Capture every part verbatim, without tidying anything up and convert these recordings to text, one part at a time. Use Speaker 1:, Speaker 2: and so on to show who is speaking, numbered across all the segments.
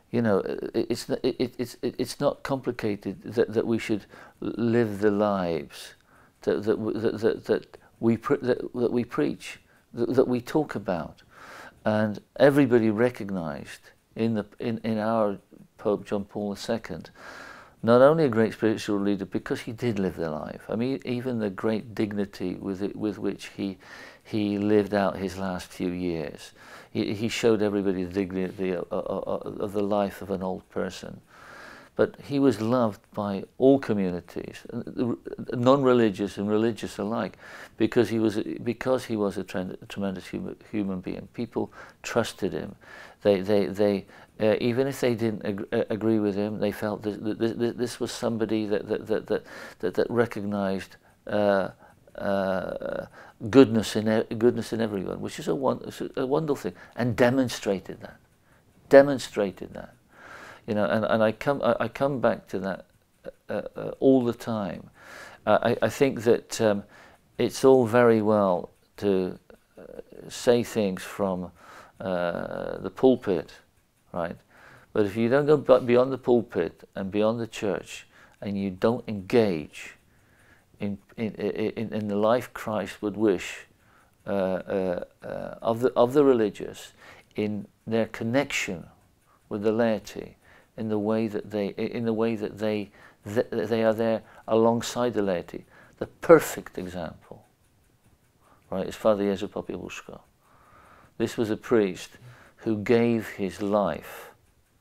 Speaker 1: You know, it's it, it, it's it's not complicated that that we should live the lives that that that that, that we that, that we preach, that, that we talk about, and everybody recognised in the in in our Pope John Paul the Second, not only a great spiritual leader because he did live the life. I mean, even the great dignity with it, with which he he lived out his last few years. He, he showed everybody the dignity of, of, of the life of an old person. But he was loved by all communities, non-religious and religious alike, because he was because he was a, trend, a tremendous human, human being. People trusted him. They they they uh, even if they didn't ag agree with him, they felt that this, this was somebody that that that that that, that recognized Uh, Uh, goodness in e goodness in everyone, which is a, one, a wonderful thing, and demonstrated that, demonstrated that, you know. And, and I come I, I come back to that uh, uh, all the time. Uh, I, I think that um, it's all very well to uh, say things from uh, the pulpit, right? But if you don't go beyond the pulpit and beyond the church, and you don't engage In, in, in, in the life Christ would wish uh, uh, uh, of, the, of the religious, in their connection with the laity, in the way that they, in the way that they, th they are there alongside the laity. The perfect example, right, is Father Jerzy Popiełuszko. This was a priest who gave his life,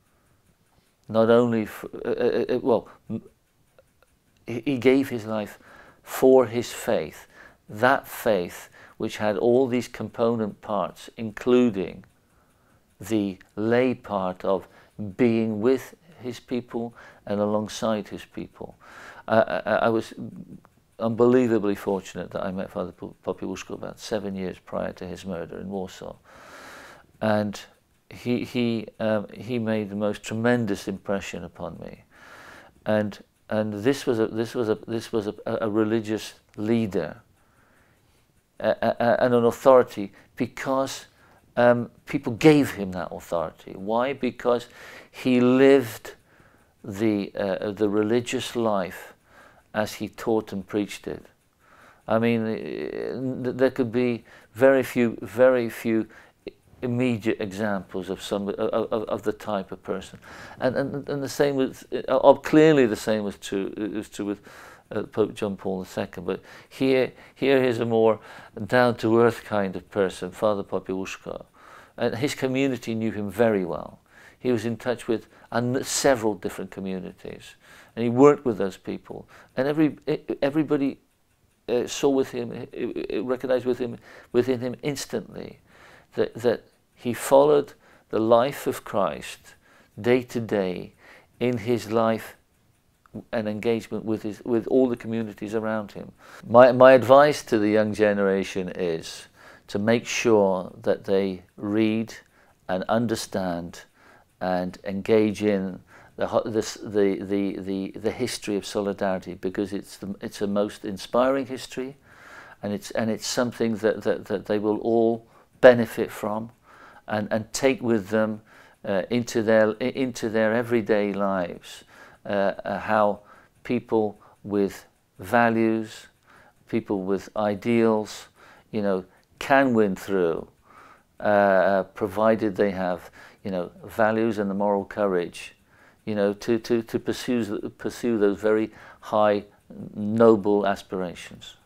Speaker 1: not only for, uh, uh, well, he gave his life for his faith, that faith which had all these component parts, including the lay part of being with his people and alongside his people. Uh, I, I was unbelievably fortunate that I met Father Popiełuszko about seven years prior to his murder in Warsaw, and he he um, he made the most tremendous impression upon me, and. And this was a this was a this was a, a religious leader a, a, and an authority because um, people gave him that authority. Why? Because he lived the uh, the religious life as he taught and preached it. I mean, there could be very few very few immediate examples of some of, of the type of person, and and, and the same with uh, clearly the same was true is true with uh, Pope John Paul the Second. But here here is a more down to earth kind of person, Father Popiełuszko, and his community knew him very well. He was in touch with uh, several different communities, and he worked with those people, and every everybody uh, saw with him, uh, recognized with him within him instantly that that. He followed the life of Christ day to day in his life and engagement with his with all the communities around him. My my advice to the young generation is to make sure that they read and understand and engage in the this, the the the the history of solidarity, because it's the, it's a most inspiring history, and it's and it's something that that, that they will all benefit from. And, and take with them uh, into their into their everyday lives uh, uh, how people with values, people with ideals, you know, can win through, uh, provided they have, you know, values and the moral courage, you know, to to to pursue pursue those very high, noble aspirations.